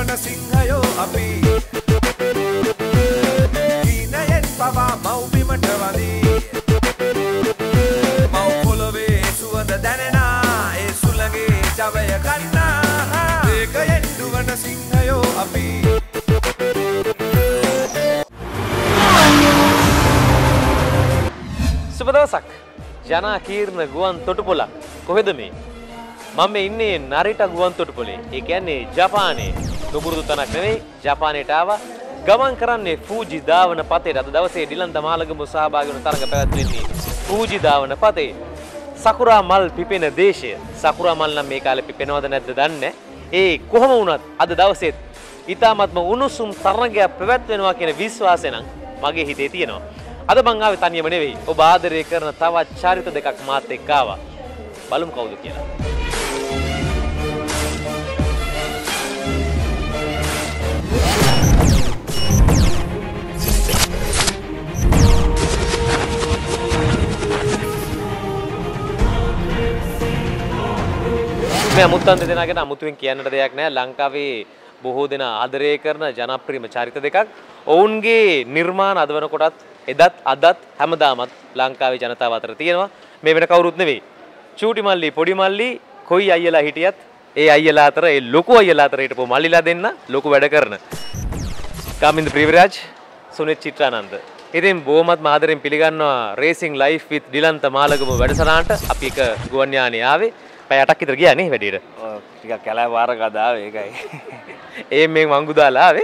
දුවන සිංහයෝ අපි දීනයෙන් පවා මව්බිමට වදී මව් පොළොවේ සුවඳ දැනෙනා ඒ සුළඟේ ජවය ගන්නා ඒකයෙන් දුවන සිංහයෝ අපි සුබ දවසක් ජනාකීර්ණ ගුවන් තොටුපොළක් කොහෙද මේ මම ඉන්නේ නරිට ගුවන් තොටුපොළේ ඒ කියන්නේ ජපානයේ දුබුරුදු තැනක් නෙවෙයි ජපානයට ආවා ගමන් කරන්නේ ෆූජි ධාවන පතේට අද දවසේ ඩිලන්ත මාලගමුව සහභාගී වුණ තරඟ පැවැත්වෙන්නේ ෆූජි ධාවන පතේ සකුරා මල් පිපෙන දේශය සකුරා මල් නම් මේ කාලේ පිපෙනවද නැද්ද දන්නේ ඒ කොහොම වුණත් අද දවසේ ඊ타මත්ම උණුසුම් තරඟයක් පැවැත්වෙනවා කියන විශ්වාසය නම් මගේ හිතේ තියෙනවා අද මං ආවේ තනියම නෙවෙයි ඔබ ආදරය කරන තවත් චරිත දෙකක් මාත් එක්ක ආවා බලමු කවුද කියලා මේ අමුත්තන් දෙදෙනාගෙන අමුතුවෙන් කියන්නට දෙයක් නැහැ ලංකාවේ බොහෝ දෙනා ආදරය කරන ජනප්‍රියම චරිත දෙකක් ඔවුන්ගේ නිර්මාණ අද වෙනකොටත් එදත් අදත් හැමදාමත් ලංකාවේ ජනතාව අතර තියෙනවා මේ වෙන කවුරුත් නෙවෙයි චූටි මල්ලි පොඩි මල්ලි කොයි අයියලා හිටියත් ඒ අයියලා අතර ඒ ලොකු අයියලා අතර හිටපු මල්ලිලා දෙන්න ලොකු වැඩ කරන කාමින්ද ප්‍රීවරාජ් සුනිත් චිත්‍රානන්ද ඉතින් බොහොමත් ආදරෙන් පිළිගන්නවා රේසිං ලයිෆ් විත් ඩිලන්ත මාලගමුව වැඩසටහනට අපි එක ගුවන් යානේ ආවේ පැය 8ක් විතර ගියා නේ වැඩියට ඔව් ටිකක් කැලෑ වාර ගදාවේ ඒකයි ඒ මේ මංගු දාලා ආවේ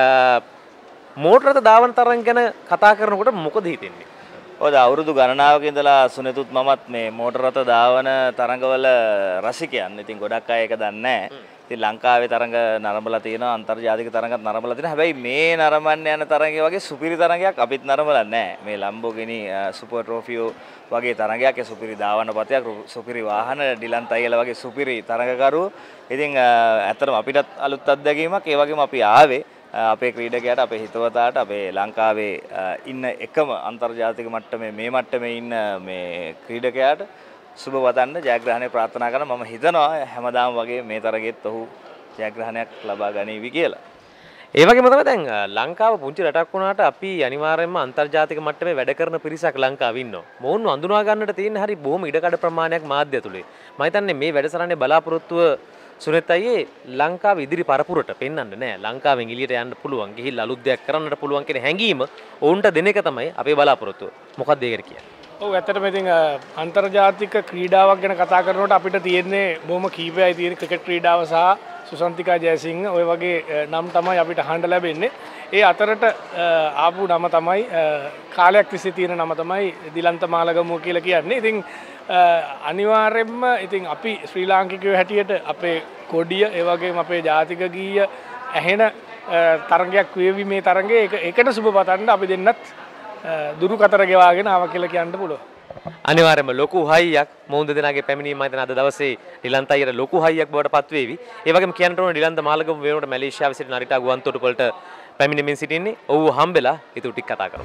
මෝටර රථ ධාවන තරඟ ගැන කතා කරනකොට මොකද හිතෙන්නේ? ඔය අවුරුදු ගණනාවක ඉඳලා සුනිතුත් මමත් මේ මෝටර රථ ධාවන තරඟවල රසිකයන්. ඉතින් ගොඩක් අය ඒක දන්නේ නැහැ. ඉතින් ලංකාවේ තරඟ නරඹලා තියෙනවා, අන්තර්ජාතික තරඟත් නරඹලා තියෙනවා. හැබැයි මේ නරඹන්න යන තරඟය වගේ සුපිරි තරඟයක් අපිත් නරඹලා නැහැ. මේ ලම්බෝගිනි සුපර් ට්‍රොෆියෝ වගේ තරඟයක්, ඒ සුපිරි ධාවන පතයක්, සුපිරි වාහන, ඩිලන්ත අයියලා වගේ සුපිරි තරඟකරු. ඉතින් ඇත්තටම අපිටත් අලුත් අත්දැකීමක්. ඒ වගේම අපි ආවේ අපේ ක්‍රීඩකයාට අපේ හිතවතාට අපේ ලංකාවේ ඉන්න එකම අන්තර්ජාතික මට්ටමේ මේ මට්ටමේ ඉන්න මේ ක්‍රීඩකයාට සුබ වදන්න ජයග්‍රහණය ප්‍රාර්ථනා කරනවා මම හිතනවා හැමදාම වගේ මේ තරගෙත් ඔහු ජයග්‍රහණයක් ලබා ගනීවි කියලා. ඒ වගේම තමයි දැන් ලංකාව පුංචි රටක් වුණාට අපි අනිවාර්යයෙන්ම අන්තර්ජාතික මට්ටමේ වැඩ කරන පිරිසක් ලංකාවේ ඉන්නවා. මොවුන් අඳුනා ගන්නට තියෙන හරි බොහොම ඉඩකඩ ප්‍රමාණයක් මාධ්‍ය ඇතුලේ. මම හිතන්නේ මේ වැඩසටහනේ බලාපොරොත්තුව සුනිත් අයියේ ලංකාව ඉදිරි පරපුරට පෙන්වන්න නෑ ලංකාවෙන් එළියට යන්න පුළුවන් ගිහිල්ලා අලුත් දෙයක් කරන්නට පුළුවන් කියන හැඟීම ඔවුන්ට දෙන එක තමයි අපේ බලාපොරොත්තුව. මොකක්ද ඒකට කියන්නේ? ඔව් ඇත්තටම ඉතින් අන්තර්ජාතික ක්‍රීඩාවක් ගැන කතා කරනකොට අපිට තියෙන්නේ බොහොම කීපයයි තියෙන ක්‍රිකට් ක්‍රීඩාව සහ සුසන්තිකා ජයසිංහ ඔය වගේ නම් තමයි අපිට අහන්න ලැබෙන්නේ. ඒ අතරට ආපු නම තමයි කාලයක් තිස්සේ තියෙන නම තමයි දිලන්ත මාලගමුව කියලා කියන්නේ. ඉතින් අනිවාර්යයෙන්ම ඉතින් අපි ශ්‍රී ලාංකිකයෝ හැටියට අපේ කොඩිය ඒ වගේම අපේ ජාතික ගීය ඇහෙන තරඟයක් වේවි මේ තරඟේ ඒකට සුබ පතන්න අපි දෙන්නත් දුරු කතර ගෙවාගෙන ආවා කියලා කියන්න පුළුවන්. අනිවාර්යයෙන්ම ලොකු හයියක් මොවුන් දෙදෙනාගේ පැමිණීම මම හිතන අද දවසේ ඩිලන්ත අයියට ලොකු හයියක් බවට පත් වේවි. ඒ වගේම කියන්න ඕන ඩිලන්ත මාලගමුව වෙනකොට මැලේසියාවේ සිටින නරිටා ගුවන් තොටුපළට පැමිණෙමින් සිටින්නේ. ඔව් හම්බෙලා ඊට ටික කතා කරමු.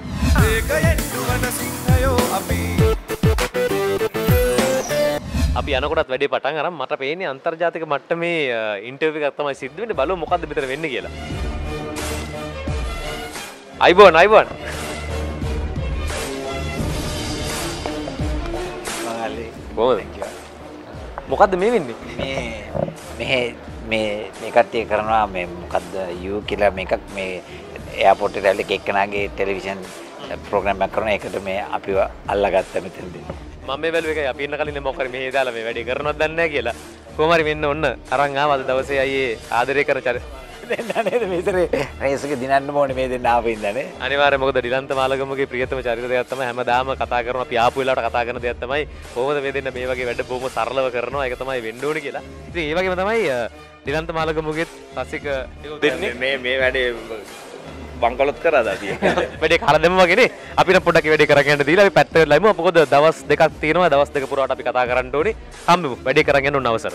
අපි යනකොටත් වැඩේ පටන් අරන් මට පේන්නේ අන්තර්ජාතික මට්ටමේ ඉන්ටර්විව් එකක් තමයි සිද්ධ වෙන්නේ බලමු මොකද්ද මෙතන වෙන්නේ කියලා. අයිබෝන් මොකද්ද මේ වෙන්නේ? මේ කට්ටිය කරනවා මේ මොකද්ද යූ කියලා මේකක් මේ එයාපෝට් එකට ඇවිල්ලා එක්කනාගේ ටෙලිවිෂන් ප්‍රෝග්‍රෑම් එකක් කරන එකට මේ අපිව අල්ලගත්ත මෙතනදී. මම මේ බැලුව එකයි අපි ඉන්න කලින් මොකක් හරි මෙහෙ දාලා මේ වැඩේ කරනවද දන්නේ නැහැ කියලා. කොහොම හරි මෙන්න ඔන්න අරන් ආවා අද දවසේ අයියේ ආදරය කරන චරිත දෙන්න නේද මේතරේ රේස් එක දිනන්න ඕනේ මේ දෙන්න ආපු ඉඳනේ. අනිවාර්යයෙන් මොකද ඩිලන්ත මාලගමුවගේ ප්‍රියතම චරිත දෙයක් තමයි හැමදාම කතා කරන අපි ආපු වෙලාවට කතා කරන දෙයක් තමයි කොහොමද මේ දෙන්න මේ වගේ වැඩ බොහොම සරලව කරනවා ඒක තමයි වෙන්න ඕනේ කියලා. ඉතින් ඒ වගේම තමයි ඩිලන්ත මාලගමුවගේ රසික දෙන්නේ මේ වැඩේ බංකොලොත් කරාද අපි වැඩේ කරලා දෙමු වගේනේ අපිට පොඩ්ඩක් වැඩේ කරගෙන යන්න දීලා අපි පැත්තකට ලයිමු මොකද දවස් දෙකක් තියෙනවා දවස් දෙක පුරාට අපි කතා කරන්න ඕනේ හම්බෙමු වැඩේ කරගෙන යන්න ඕන අවසර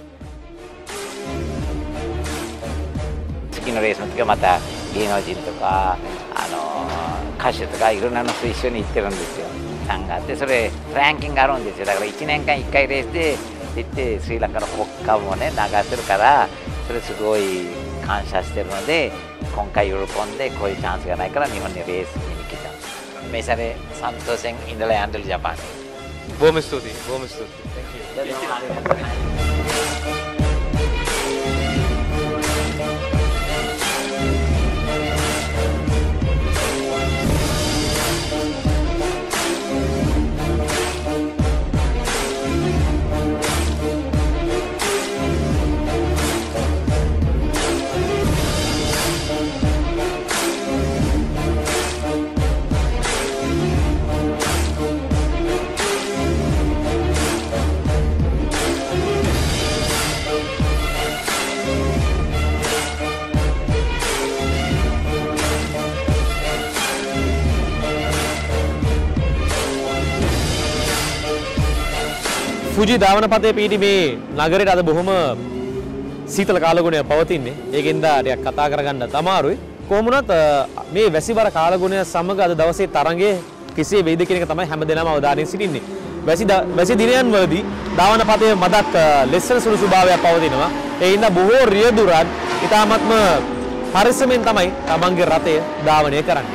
Kino race nanti mata Dino Jinto ka kasihいろんなのと一緒に行ってるんですよ。3月でそれランキングがあるんですよ。だから1年間1回レースで行ってスリランカの国歌もね流してるからそれすごい conscious terunode konkai urukonde koi chance ganai kala nihon race nikita මේ සැරේ සන්තෝෂෙන් ඉඳලා යන්න ජපානයේ. බොහොම ස්තුතියි. බොහොම ස්තුතියි. ෆුජි ධාවන පතේ පිහිටි මේ නගරයට අද බොහොම සීතල කාලගුණයක් පවතින්නේ. ඒකෙන්ද ටිකක් කතා කරගන්න අමාරුයි. කොහොම වුණත් මේ වැසිබර කාලගුණය සමග අද දවසේ තරඟයේ කෙසේ වෙයිද කියන එක තමයි හැමදෙනාම අවධානයෙන් සිටින්නේ. වැසි දිනයන් වලදී ධාවන පතේ මදක් ලෙස්සන සුළු ස්වභාවයක් පවතිනවා. ඒ හින්දා බොහෝ රියදුරන් ඉතාමත්ම පරිස්සමෙන් තමයි තමන්ගේ රථය ධාවනය කරන්නේ.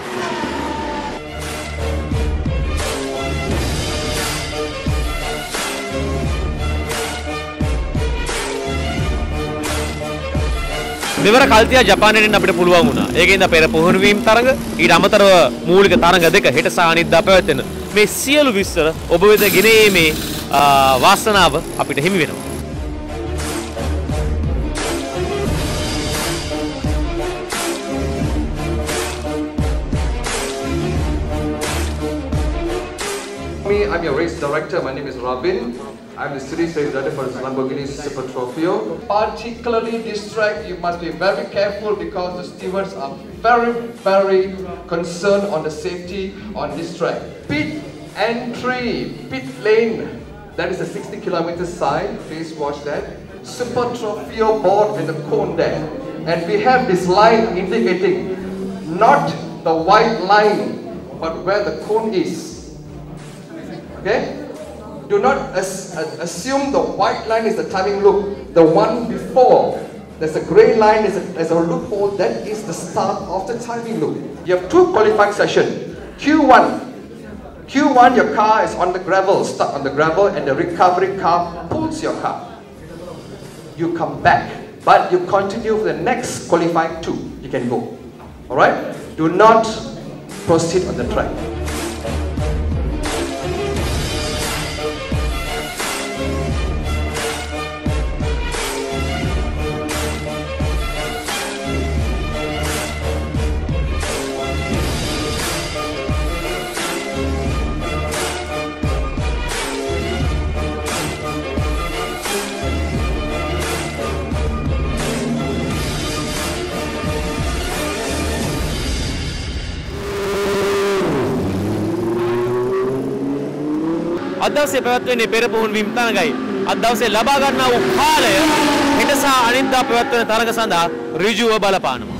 මෙවර කල්තියා ජපානයෙන් අපිට පුළුවන් වුණා. ඒකෙන්ද පෙර පුහුණුවීම් තරඟ ඊට අමතරව මූලික තරඟ දෙක හෙට සහ අනිද්දා පැවැත්වෙන මේ සියලු විස්තර ඔබ වෙත ගෙනීමේ වාසනාව අපිට හිමි වෙනවා. I'm your race director. My name is Robin. I'm the series race director for Lamborghini Super Trofeo. Particularly this track, you must be very careful because the stewards are very concerned on the safety on this track. Pit entry, pit lane. That is a 60-kilometer sign. Please watch that. Super Trofeo board with a cone there, and we have this line indicating not the white line, but where the cone is. Okay? Do not assume the white line is the timing loop. The one before, there's a grey line, there's a loophole, that is the start of the timing loop. You have two qualifying sessions. Q1, your car is on the gravel, stuck on the gravel, and the recovery car pulls your car. You come back, but you continue for the next qualifying two. You can go. Alright? Do not proceed on the track. අද දවසේ පැවැත්වෙන්නේ පෙර පුහුණුවීම් තරඟයි. අද දවසේ ලබා ගන්නා වූ කාලය හෙට සහ අනිද්දා පැවැත්වෙන තරඟ සඳහා ඍජුව බලපානවා.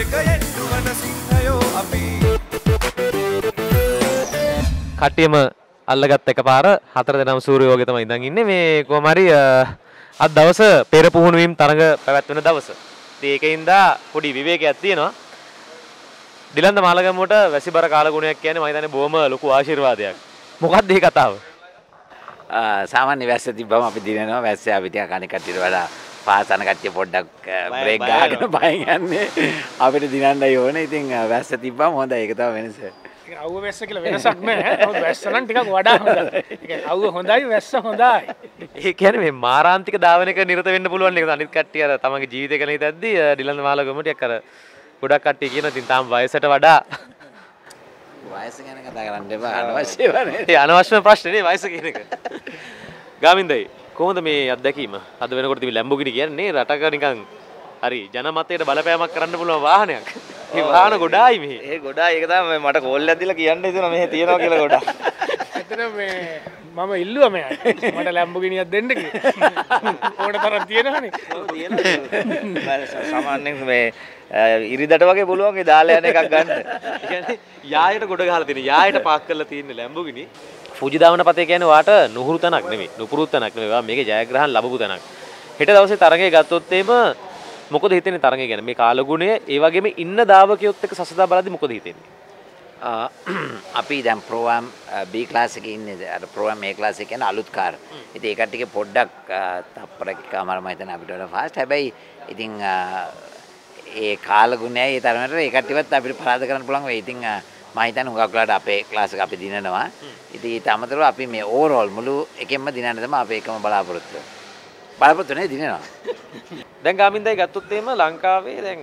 කට්ටියම අල්ලගත් එකපාර 4 දෙනාම සූර්යෝගය තමයි ඉඳන් ඉන්නේ. මේ කොහොම හරි අද දවස පෙර පුහුණුවීම් තරඟ පැවැත්වෙන දවස. ඉතින් ඒකින්ද පොඩි විවේකයක් තියෙනවා. දිලන්ත මාලගමුවට වැසිබර කාලගුණයක් කියන්නේ මම හිතන්නේ බොහොම ලොකු ආශිර්වාදයක්. මොකක්ද මේ කතාව? සාමාන්‍ය වැස්ස තිබ්බම අපි දිනනවා. වැස්ස අපි ටිකක් අනික කට්ටියට වඩා පාසන කට්ටිය පොඩ්ඩක් බ්‍රේක් ගහගෙන බයෙන් යන්නේ. අපිට දිනන්නයි ඕනේ. ඉතින් වැස්ස තිබ්බම හොඳයි. ඒක තමයි වෙනස. අවුව වැස්ස කියලා වෙනසක් නැහැ. නමුත් වැස්ස නම් ටිකක් වඩා හොඳයි. ඒ කියන්නේ අවුව හොඳයි වැස්ස හොඳයි. ඒ කියන්නේ මේ මාරාන්තික ධාවනයක නිරත වෙන්න පුළුවන් නේද? අනිත් කට්ටිය අර තමන්ගේ ජීවිතය ගැන හිතද්දී දිලන්ත මාලගම ටිකක් අර ගොඩක් කට්ටිය කියන ඉතින් තාම වයසට වඩා වයස ගැන කතා කරන්න එපා. අනවශ්‍යව නේ. ඒ අනවශ්‍යම ප්‍රශ්නේ නේ වයස කියන එක. ගාමින්දයි කොහොමද මේ අත්දැකීම? අද වෙනකොට තිබි ලැම්බෝගිනි කියන්නේ රටක නිකන් හරි ජනමතයට බලපෑමක් කරන්න පුළුවන් වාහනයක්. මේ වාහන ගොඩායි මෙහි. ඒ ගොඩායි ඒක තමයි මට කෝල් එකක් දීලා කියන්න හිතුණා මෙහෙ තියෙනවා කියලා ගොඩක්. එතන මේ මම ඉල්ලුවා මෙයාට මට ලැම්බෝගිනියක් දෙන්න කියලා. ඕන තරම් තියෙනවනේ. ඔව් තියෙනවා. සාමාන්‍යයෙන් මේ ඉරිදට වගේ පුළුවන් ඒ දාලා යන එකක් ගන්න. ඒ කියන්නේ යායට ගොඩ ගහලා තියෙන යායට පාක් කරලා තියෙන ලැම්බෝගිනි. ෆුජි ධාවන පතේ කියන්නේ වාට නුහුරු තැනක් නෙමෙයි. නුපුරු තැනක් නෙමෙයි. මේකේ ජයග්‍රහණ ලැබපු තැනක්. හෙට දවසේ තරඟේ ගත්තොත් එimhe මොකද හිතෙන්නේ තරඟය ගැන? මේ කාලගුණය ඒ වගේම ඉන්න දාවකයොත් එක්ක සසදා බලද්දි මොකද හිතෙන්නේ? අපි දැන් ප්‍රෝග්‍රෑම් B ක්ලාස් එකේ ඉන්නේ. අර ප්‍රෝග්‍රෑම් A ක්ලාස් එක කියන්නේ අලුත් කාර්. ඉතින් ඒ කට්ටියගේ පොඩ්ඩක් තප්පරකමාර මම හිතන්නේ අපිට වඩා ෆාස්ට්. හැබැයි ඉතින් ඒ කාලගුණයයි ඒ තරමට ඒ කට්ටියවත් අපිට පරාද කරන්න පුළුවන් වෙයි. ඉතින් මම හිතන්නේ හුඟක් වෙලාවට අපේ ක්ලාස් එක අපි දිනනවා. ඉතින් ඊට අමතරව අපි මේ ඕවර්ऑල් මුළු එකෙන්ම දිනන්න තමයි අපේ එකම බලාපොරොත්තුව. බලාපොරොත්තු නේ දිනනවා. දැන් ගාමින්දයි ගත්තොත් එහෙම ලංකාවේ දැන්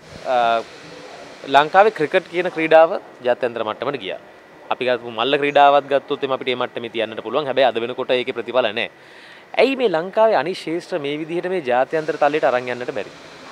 ලංකාවේ ක්‍රිකට් කියන ක්‍රීඩාව ජාත්‍යන්තර මට්ටමට ගියා. අපි ගත්තු මල්ල ක්‍රීඩාවත් ගත්තොත් එම අපිට මේ මට්ටමේ තියන්නට පුළුවන්. හැබැයි අද වෙනකොට ඒකේ ප්‍රතිඵල නැහැ. ඇයි මේ ලංකාවේ අනිත් ශේෂ්ත්‍ර මේ විදිහට මේ ජාත්‍යන්තර තලයට අරන් යන්නට බැරි?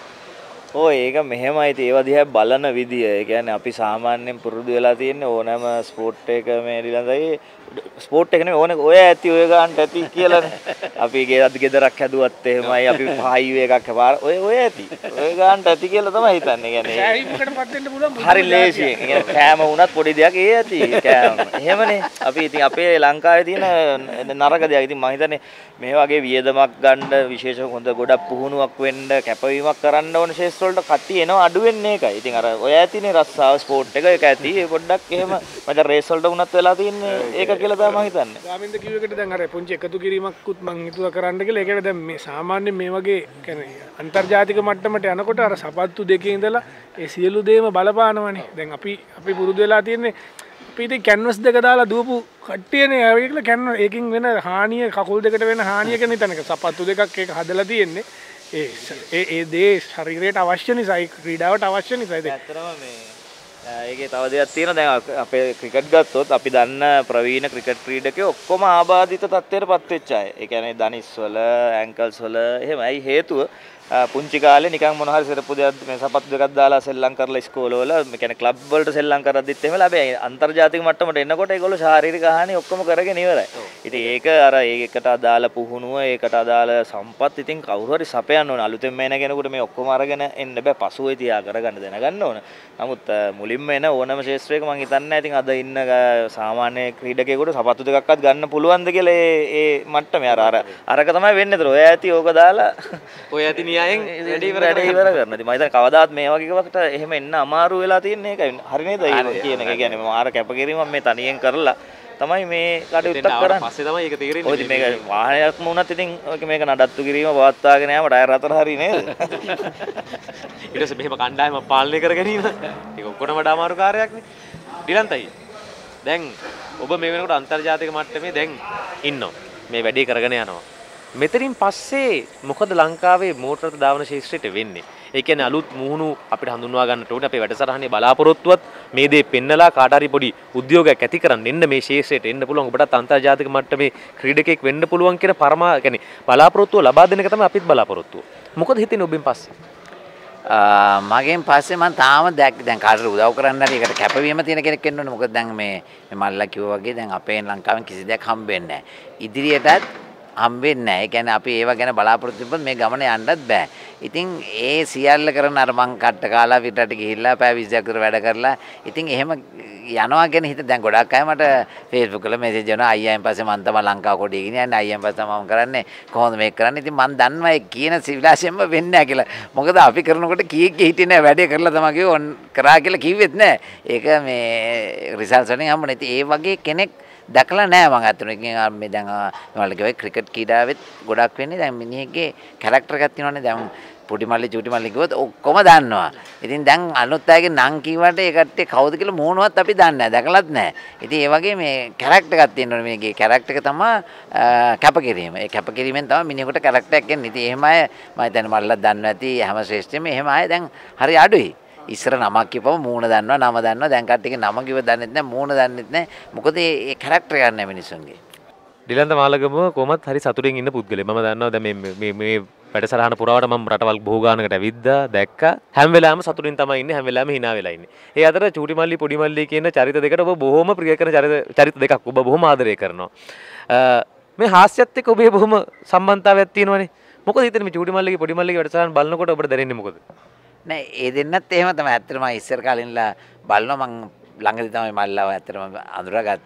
ඒක මෙහෙමයි. ඒව දිහා බලන විදිය. ඒ කියන්නේ අපි සාමාන්‍යයෙන් පුරුදු වෙලා තියෙන්නේ ඕනෑම ස්පෝර්ට් එක මේ ඩිලන්දයි ස්පෝර්ට් එක නෙමෙයි ඕනේ ඔය ඇති ඔය ගන්නට ඇති කියලානේ. අපි ගෙදරක් හැදුවත් එහෙමයි අපි හයිවේ එකක් ඔය ඇති. ඔය ගන්නට ඇති කියලා තමයි හිතන්නේ. කියන්නේ සෑහීමකටපත් වෙන්න පුළුවන්. හරි ලේසියෙන්. ඒ කියන්නේ කෑම වුණත් පොඩි දෙයක් ඒ ඇති. කෑම. එහෙමනේ. අපි ඉතින් අපේ ලංකාවේ තියෙන නරක දෙයක්. ඉතින් මම හිතන්නේ මේ වගේ වියදමක් ගන්න විශේෂ හොඳ ගොඩක් පුහුණුවක් වෙන්න කැපවීමක් කරන්න ඕන ශේෂ්ත්‍ර වලට කට්ටිය එනවා අඩු වෙන්නේ ඒකයි. ඉතින් අර ඔය ඇතිනේ රස්සාව ස්පෝර්ට් එක ඒක ඇති. ඒ පොඩ්ඩක් එහෙම මම රේස් වලට වුණත් වෙලා තින්නේ ඒක කියලා තමයි මම හිතන්නේ. ගාමින්ද කිව්ව එකට දැන් අර පුංචි එකතු කිරීමක්කුත් මම හිතුවා කරන්න කියලා. ඒකට දැන් මේ සාමාන්‍යයෙන් මේ වගේ කියන්නේ අන්තර්ජාතික මට්ටමට යනකොට අර සපත්තු දෙකේ ඉඳලා ඒ සියලු දේම බලපානවනේ. දැන් අපි පුරුදු වෙලා තියෙන්නේ අපි ඉතින් කැන්වස් දෙක දාලා දුවපු කට්ටියනේ ආවේ කියලා කැන්වස් එකකින් වෙන හානිය කකුල් දෙකට වෙන හානිය කියන තැනක සපත්තු දෙකක් ඒක හදලා තියෙන්නේ. ඒ දේ ශරීරයට අවශ්‍ය නිසා ක්‍රීඩාවට අවශ්‍ය නිසා. ඇත්තටම මේ ඒකේ තව දෙයක් තියෙනවා. දැන් අපේ ක්‍රිකට් ගත්තොත් අපි දන්න ප්‍රවීණ ක්‍රිකට් ක්‍රීඩකයෝ ඔක්කොම ආබාධිත තත්ත්වයටපත් වෙච්ච අය. ඒ කියන්නේ දනිස් වල, ඇන්කල්ස් වල එහෙමයි හේතුව පුංචි කාලේ නිකන් මොන හරි සරප්පු දෙයක් මේ සපත්තු දෙකක් දාලා සෙල්ලම් කරලා ඉස්කෝලවල මේ කියන්නේ ක්ලබ් වලට සෙල්ලම් කරද්දිත් එහෙම හැබැයි අන්තර්ජාතික මට්ටමට එනකොට ඒගොල්ලෝ ශාරීරික හානි ඔක්කොම කරගෙන ඉවරයි. ඉතින් ඒක අර ඒකට අදාළ පුහුණුව ඒකට අදාළ සම්පත් ඉතින් කවුරු හරි සපයන්න ඕන. අලුතෙන්ම එන කෙනෙකුට මේ ඔක්කොම අරගෙන එන්න බෑ. පසුවේ තියා කරගන්න දැනගන්න ඕන. නමුත් මුලින්ම එන ඕනම ශේෂ්ත්‍රයක මම හිතන්නේ නැහැ ඉතින් අද ඉන්න සාමාන්‍ය ක්‍රීඩකයෙකුට සපත්තු දෙකක්වත් ගන්න පුළුවන්ද කියලා ඒ මට්ටමේ අරක තමයි වෙන්නේ. ඒතර ඔය ඇති ඕක දාලා ඔය ඇති න්‍යායෙන් වැඩි ඉවර කරනවා. ඉතින් මම හිතන්නේ කවදාවත් මේ වගේ එකකට එහෙම එන්න අමාරු වෙලා තියෙන්නේ ඒකයි. හරි නේද? කියන එක කියන්නේ මම ආර කැපකිරීමක් මේ තනියෙන් කරලා තමයි මේ කටයුත්තක් කරන්නේ. පස්සේ තමයි ඒක තේරෙන්නේ. ඔය ඉතින් මේක වාහනයක්ම වුණත් ඉතින් මේක නඩත්තු කිරීම පවත්වාගෙන යාම ටයර් හතර හරි නේද? ඊට පස්සේ මෙහෙම කණ්ඩායම පාලනය කර ගැනීම ඒක ඔක්කොටම වඩා අමාරු කාර්යයක් නේ. ඩිලන්තයි. දැන් ඔබ මේ වෙනකොට අන්තර්ජාතික මට්ටමේ දැන් ඉන්නවා. මේ වැඩේ කරගෙන යනවා. මෙතනින් පස්සේ මොකද ලංකාවේ මෝටර් දාවන ශේෂ්ත්‍රයට වෙන්නේ? ඒ කියන්නේ අලුත් මුහුණු අපිට හඳුන්වා ගන්නට ඕනේ. අපේ වැඩසටහනේ බලාපොරොත්තුවත් මේ දේ පෙන්නලා කාට හරි පොඩි උද්‍යෝගයක් ඇති කරන්න එන්න මේ ශේෂ්ත්‍රයට එන්න පුළුවන්. ඔබටත් අන්තර්ජාතික මට්ටමේ ක්‍රීඩකයෙක් වෙන්න පුළුවන් කියන කියන්නේ බලාපොරොත්තුව ලබා දෙන එක තමයි අපිත් බලාපොරොත්තුව. මොකද හිතෙන්නේ ඔබෙන් පස්සේ? මගෙන් පස්සේ මම තාම දැන් කාටට උදව් කරන්න හරි ඒකට කැපවීම තියෙන කෙනෙක් වෙන්න ඕනේ. මොකද දැන් මේ මල්ලා කිව්වා වගේ දැන් අපේ ලංකාවෙන් කිසි දෙයක් හම්බෙන්නේ නැහැ. ඉදිරියටත් හම්බෙන්නේ නැහැ. ඒ කියන්නේ අපි ඒව ගැන බලාපොරොත්තු වෙද්දී මේ ගමන යන්නත් බෑ. ඉතින් ඒ සියල්ල කරන අර මං කට්ට කාලා පිටට ගිහිල්ලා පැය 20ක් විතර වැඩ කරලා ඉතින් එහෙම යනවා කියන හිත දැන් ගොඩක් අය මට Facebook වල මැසේජ් කරනවා අයියාන් පස්සේ මං තමයි ලංකාව කොටිය ගෙනියන්නේ අයියාන් පස්සේ මම කරන්නේ කොහොමද මේක කරන්නේ. ඉතින් මං දන්නවා ඒ කියන සිවිලාසියෙන්ම වෙන්නේ නැහැ කියලා. මොකද අපි කරනකොට කීයක් හිටියේ නැහැ වැඩේ කරලා තමයි කිව්ව කරා කියලා කිව්වෙත් නැහැ. ඒක මේ රිසල්ට්ස් වලින් හම්බුනේ. ඉතින් ඒ වගේ කෙනෙක් දැකලා නෑ මම අතන මේ දැන් මම කිව්වා ක්‍රිකට් කීඩාවෙත් ගොඩක් වෙන්නේ දැන් මිනිහෙක්ගේ කැරක්ටර් එකක් තියෙනවනේ දැන් පුඩි මල්ලි චූටි මල්ලි කිව්වොත් ඔක්කොම දන්නවා. ඉතින් දැන් අනුත් අයගේ නම් කිව්වට ඒ කට්ටිය කවුද කියලා මොනවත් අපි දන්නේ නැහැ. දැකලත් නැහැ. ඉතින් ඒ වගේ මේ කැරක්ටර් එකක් තියෙනවනේ මේකේ කැරක්ටර් එක තමයි කැපකිරීම. ඒ කැපකිරීමෙන් තමයි මිනිහෙකුට කැරක්ටර් එකක් එන්නේ. ඉතින් එහෙම අය මම හිතන්නේ මල්ලත් දන්නවා ඇති හැම ශ්‍රේෂ්ඨයෙන්ම එහෙම අය දැන් හරි අඩුයි. ඉස්සර නමක් කියපම මූණ දන්නවා නම දන්නවා දැන් කට්ටියගේ නම කිව්ව දන්නෙත් නැහැ මූණ දන්නෙත් නැහැ මොකද ඒ කැරක්ටර් ගන්න මිනිස්සුන්ගේ ඩිලන්ත මාලගමුව කොහොමත් හරි සතුටින් ඉන්න පුද්ගලෙක් මම දන්නවා දැන් මේ වැඩසටහන පුරාවට මම රටවල් බොහෝ ගානකට ඇවිද්දා දැක්කා හැම වෙලාවෙම සතුටින් තමයි ඉන්නේ හැම වෙලාවෙම hina වෙලා ඉන්නේ ඒ අතර චූටි මල්ලි පොඩි මල්ලි කියන චරිත දෙකට ඔබ බොහොම ප්‍රිය කරන චරිත දෙකක් ඔබ බොහොම ආදරය කරනවා මේ හාස්‍යත් එක්ක ඔබේ බොහොම සම්බන්ධතාවයක් තියෙනවනේ මොකද හිතන්නේ මේ චූටි මල්ලිගේ පොඩි මල්ලිගේ වැඩසටහන බලනකොට ඔබට දැනෙන්නේ මොකද නෑ ඒ දෙන්නත් එහෙම තමයි ඇත්තටම ඉස්සර කාලේ ඉඳලා බලනවා මං ළඟදී තමයි මල්ලාව ඇත්තටම අඳුරගත්තේ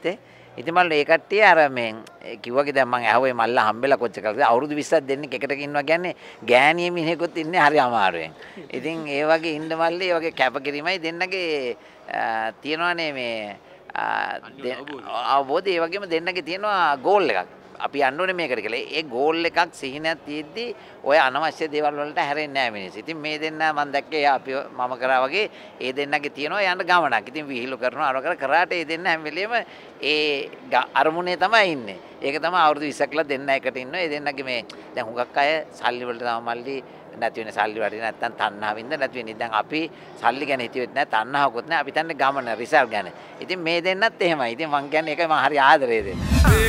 ඉතින් මල්ල ඒ කට්ටිය අර මේ කිව්වගේ දැන් මම ඇහුවේ මල්ලා හම්බෙලා කොච්චර කල්ද අවුරුදු 20ක් දෙන්නෙක් එකටක ඉන්නවා කියන්නේ ගෑණිය මිනිහෙකුත් ඉන්නේ හරි අමාරුවෙන්. ඉතින් ඒ වගේ ඉන්න මල්ලේ ඒ වගේ කැපකිරීමයි දෙන්නගේ තියෙනවානේ මේ අවබෝධය ඒ වගේම දෙන්නගේ තියෙනවා ගෝල් එකක්. අපි යන්න ඕනේ මේකට කියලා. ඒ ගෝල් එකක් සිහිනයක් තියෙද්දි ඔය අනවශ්‍ය දේවල් වලට හැරෙන්නේ නැහැ මිනිස්සු. ඉතින් මේ දෙන්න මම දැක්කේ අපි මම කරා වගේ ඒ දෙන්නගේ තියෙනවා යන්න ගමනක්. ඉතින් විහිළු කරනවා අර කරාට ඒ දෙන්න හැම වෙලෙම ඒ අරමුණේ තමයි ඉන්නේ. ඒක තමයි අවුරුදු 20ක්ලා දෙන්න එකට ඉන්නවා. ඒ දෙන්නගේ මේ දැන් හුඟක් අය සල්ලි වලට තමයි මල්ලි නැති වෙන සල්ලි වලට නැත්තම් තණ්හාවින්ද නැති වෙන්නේ. දැන් අපි සල්ලි ගැන හිතුවෙත් නැහැ තණ්හාවකුත් නැහැ. අපි තන්නේ ගමන රිසල්ට් ගැන. ඉතින් මේ දෙන්නත් එහෙමයි. ඉතින් මං කියන්නේ ඒකයි මම හරි ආදරේ දෙන්න.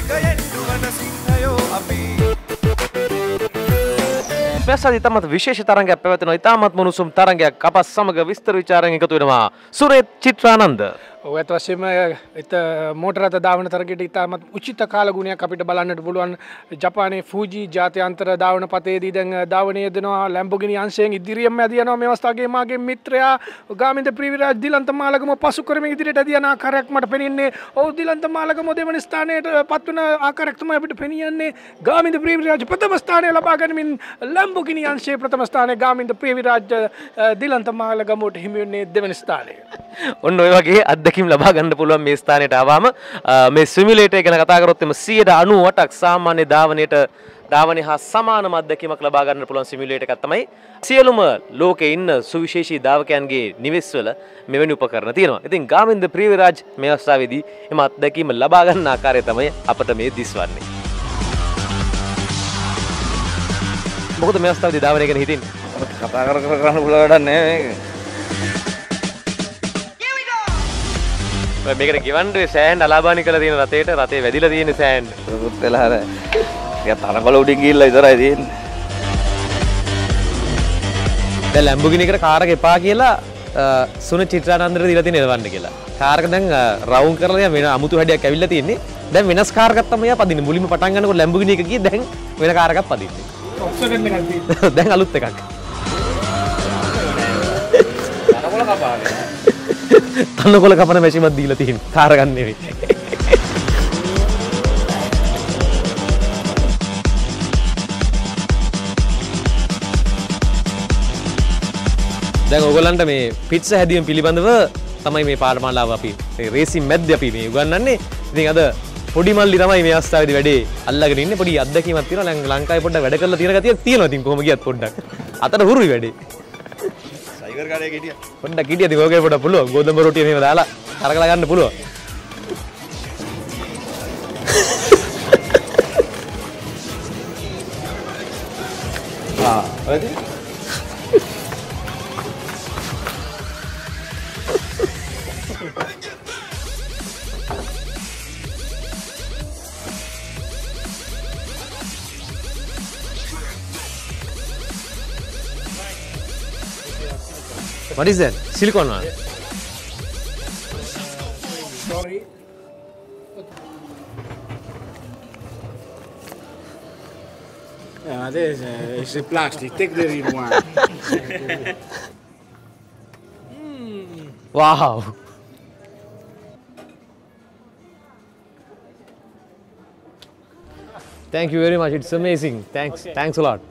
මෙසාද ඉතාමත් විශේෂ තරංගයක් පැවැත්වෙනවා. ඉතාමත් මොනුසුම් තරංගයක් අප සමග විස්තර විචාරයෙන් එකතු වෙනවා. සුරේත් චිත්‍රානන්ද. ඔය ඇත්ත වශයෙන්ම මෝටර රථ ධාවන තරගයට ඉතාමත් උචිත කාල ගුණයක් අපිට බලන්නට පුළුවන්. ජපානයේ ෆූජි ජාත්‍යන්තර ධාවන පතේදී දැන් ධාවනය දෙනවා ලැම්බෝගිනි අංශයෙන් ඉදිරියෙන්ම ඇදී යනවා. මේ අවස්ථාවේ මාගේ මිත්‍රයා ගාමින්ද ප්‍රීවිරාජ් දිලන්ත මාලගම පසු කරමින් ඉදිරියට ඇදී යන ආකාරයක් මට පෙනෙන්නේ. ඔව් දිලන්ත මාලගම දෙවන ස්ථානයට පත්වන ආකාරයක් තමයි අපිට පෙනියන්නේ. ගාමින්ද ප්‍රීවිරාජ් ප්‍රථම ස්ථානය ලබා ගැනීමෙන් ලැම්බෝගිනි අංශයේ ප්‍රථම ස්ථානය ගාමින්ද ප්‍රීවිරාජ් දිලන්ත මාලගමට හිමි වෙන්නේ දෙවන ස්ථානය. ඔන්න ඔය වගේ අත්දැකීම් ලබා ගන්න පුළුවන් මේ ස්ථානයට ආවම මේ සිමියුලේටර් ගැන කතා කරොත් එම 98%ක් සාමාන්‍ය ධාවනයේ හා සමානම අත්දැකීමක් ලබා ගන්න පුළුවන් සිමියුලේටර් එකක් තමයි සියලුම ලෝකේ ඉන්න සුවිශේෂී ධාවකයන්ගේ නිවෙස්වල මෙවැනි උපකරණ තියෙනවා. ඉතින් ගාමින්ද ප්‍රීවිරාජ් මේ අවස්ථාවේදී එම අත්දැකීම ලබා ගන්න ආකාරය තමයි අපට මේ දිස්වන්නේ. මොකද මේ අවස්ථාවේදී ධාවනය ගැන හිතින්නේ? කතා කර කරන්න පුළුවන් වැඩක් නෑ මේක. මේකට ගෙවන්නේ සෑහෙන් අලාභානි කරලා තියෙන රතේට රතේ වැදිලා තියෙන සෑහෙන් රුත් වෙලා හර ටිකක් තරකොළ උඩින් ගිහිල්ලා ඉතරයි තියෙන්නේ. දැන් ලැම්බෝගිනි එකට කාර් එක එපා කියලා සුන චිත්‍රානන්දට දීලා තියෙන එලවන්න කියලා. කාර් එක දැන් රවුන්ඩ් කරලා දැන් වෙන අමුතු හැඩයක් ඇවිල්ලා තියෙන්නේ. දැන් වෙනස් කාර් එකක් තමයි පදින්නේ. මුලින්ම පටන් ගන්නකොට ලැම්බෝගිනි එක ගියේ දැන් වෙන කාර් එකක් පදින්නේ. ඔප්ෂන් එකක් තියෙනවා. දැන් අලුත් එකක්. තරකොළ කපාගෙන. තනකොළ කපන මැෂිමක් දීලා තියෙනවා. කාර් ගන්න නෙවෙයි. දැන් ඔයගොල්ලන්ට මේ පිට්සා හැදීම පිළිබඳව තමයි මේ පාඨමාලාව අපි රේසින් මැද්දේ අපි මේ උගන්වන්නේ. ඉතින් අද පොඩි මල්ලි තමයි මේ අවස්ථාවේදී වැඩේ අල්ලගෙන ඉන්නේ. පොඩි අත්දැකීමක් තියෙනවා. ලංකාවේ පොඩ්ඩක් වැඩ කරලා තියෙන ගතියක් තියෙනවා. ඉතින් කොහොම ගියත් පොඩ්ඩක් අතට හුරුයි වැඩේ. සයිවර් කාර්යයක හිටියා. පොඩ්ඩක් හිටියද ඔයගේ පොඩ්ඩක් පුළුවන්. ගෝධුම රොටිය මෙහෙම දාලා කරකලා ගන්න පුළුවන්. හරිද? What is that? Silicone one? Sorry. Yeah, this is plastic. Take the real one. Wow. Thank you very much. It's amazing. Thanks. Okay. Thanks a lot.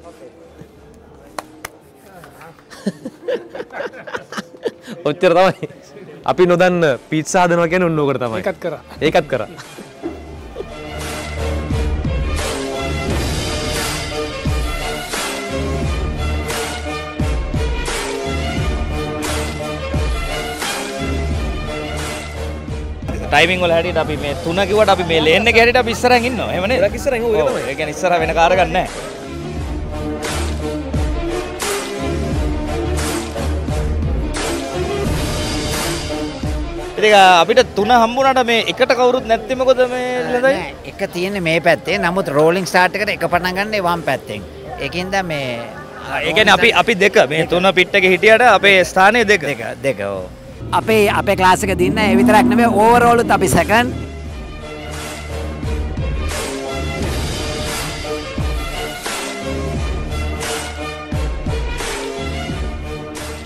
ඔච්චර තමයි. අපි නොදන්න පීට්සා හදනවා කියන්නේ ඔන්න ඕකට තමයි. ඒකත් කරා. ඒකත් කරා. ටයිමින් වල හැටියට අපි මේ 3 කිව්වට අපි මේ ලේන් එකේ හැටියට අපි ඉස්සරහින් ඉන්නවා. එහෙම නේද? ඒක ඉස්සරහින් ඕක තමයි. ඒ කියන්නේ ඉස්සරහ වෙන කාර් එකක් නැහැ. ඉතින් අපිට 3 හම්බුණාට මේ එකට කවුරුත් නැත්තේ මොකද මේ ලඳයි? එක තියෙන්නේ මේ පැත්තේ. නමුත් රෝලින් ස්ටාර්ට් එකට එක පටන් ගන්නේ වම් පැත්තෙන්. ඒකින්ද මේ ඒ කියන්නේ අපි දෙක මේ 3 පිට් එකේ හිටියට අපේ ස්ථානය දෙක. දෙක ඔව්. අපේ ක්ලාස් එක දින්න ඒ විතරක් නෙවෙයි ඕවර්ऑල් උත් අපි සෙකන්ඩ්.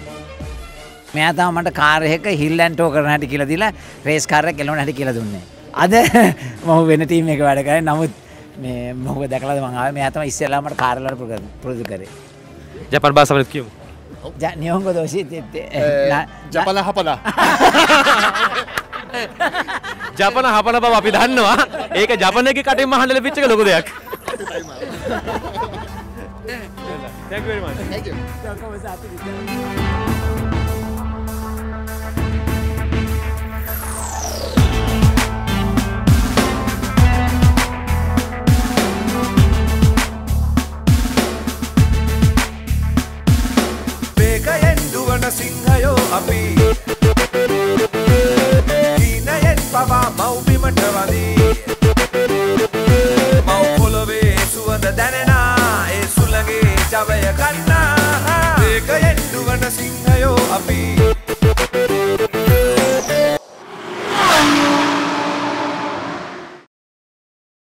මෙයා තමයි මට කාර් එක හිල් ඇන්ඩ් ටෝ කරන හැටි කියලා දීලා රේස් කාර් එක ගෙලවන හැටි කියලා දුන්නේ. අද මම වෙන ටීම් එක වැඩ කරන්නේ. නමුත් මේ මොකද දැකලාද මම ආවේ මෙයා තමයි ඉස්සෙල්ලාම මට කාර්යවලට ප්‍රොඩියුස් කරේ. ජපාන් භාෂාවෙන් කියමු. නියොංගෝ දෝෂි ජපන හපලා. ජපන හපන බව අපි දන්නවා. ඒක ජපනයේ කටින් අහන්න ලැබිච්ච එක ලොකු දෙයක්. Thank you very much. Thank you. වේගයෙන් දුවන සිංහයෝ අපි හීනයෙන් පවා මව්බිමට වදී මව් පොළොවේ සුවඳ දැනෙනා ඒ සුළඟේ ජවය ගන්නා